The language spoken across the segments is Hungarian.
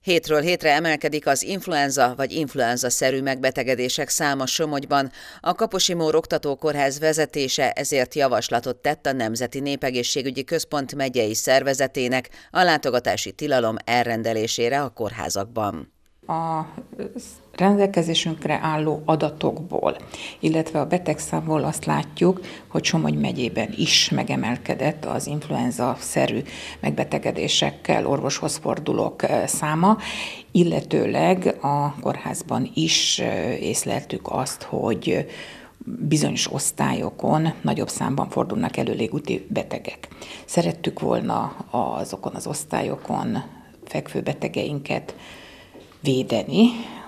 Hétről hétre emelkedik az influenza vagy influenza-szerű megbetegedések száma Somogyban. A Kaposi Mór Oktatókórház vezetése ezért javaslatot tett a Nemzeti Népegészségügyi Központ megyei szervezetének a látogatási tilalom elrendelésére a kórházakban. A rendelkezésünkre álló adatokból, illetve a betegszámból azt látjuk, hogy Somogy megyében is megemelkedett az influenza-szerű megbetegedésekkel orvoshoz fordulók száma, illetőleg a kórházban is észleltük azt, hogy bizonyos osztályokon nagyobb számban fordulnak elő légúti betegek. Szerettük volna azokon az osztályokon fekvő betegeinket védeni,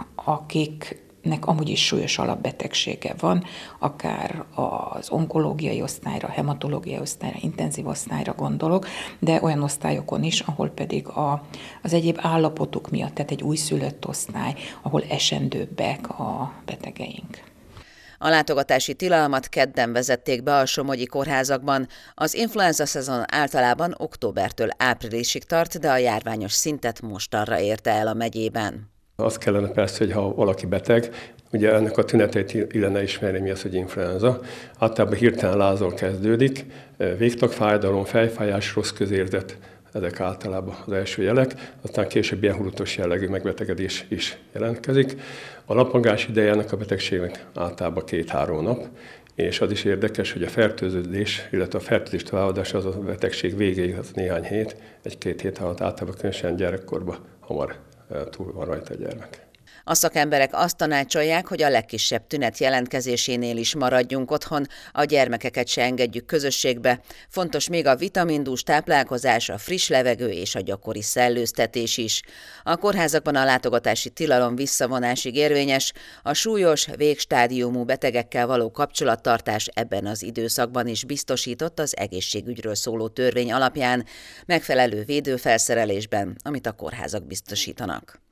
akiknek amúgy is súlyos alapbetegsége van, akár az onkológiai osztályra, hematológiai osztályra, intenzív osztályra gondolok, de olyan osztályokon is, ahol pedig az egyéb állapotuk miatt, tehát egy újszülött osztály, ahol esendőbbek a betegeink. A látogatási tilalmat kedden vezették be a somogyi kórházakban. Az influenza szezon általában októbertől áprilisig tart, de a járványos szintet mostanra érte el a megyében. Az kellene persze, hogy ha valaki beteg, ugye ennek a tüneteit illene ismerni, mi az, hogy influenza. Általában hirtelen lázol kezdődik, végtagfájdalom, fejfájás, rossz közérzet, ezek általában az első jelek, aztán később ilyen hulutos jellegű megbetegedés is jelentkezik. A lapangás ideje ennek a betegségnek általában 2-3 nap, és az is érdekes, hogy a fertőződés, illetve a fertőzés továbbadása az a betegség végéig, az néhány hét, 1-2 hét alatt általában különösen gyerekkorban hamar túl van rajta a gyermek. A szakemberek azt tanácsolják, hogy a legkisebb tünet jelentkezésénél is maradjunk otthon, a gyermekeket se engedjük közösségbe. Fontos még a vitamindús táplálkozás, a friss levegő és a gyakori szellőztetés is. A kórházakban a látogatási tilalom visszavonásig érvényes, a súlyos, végstádiumú betegekkel való kapcsolattartás ebben az időszakban is biztosított az egészségügyről szóló törvény alapján, megfelelő védőfelszerelésben, amit a kórházak biztosítanak.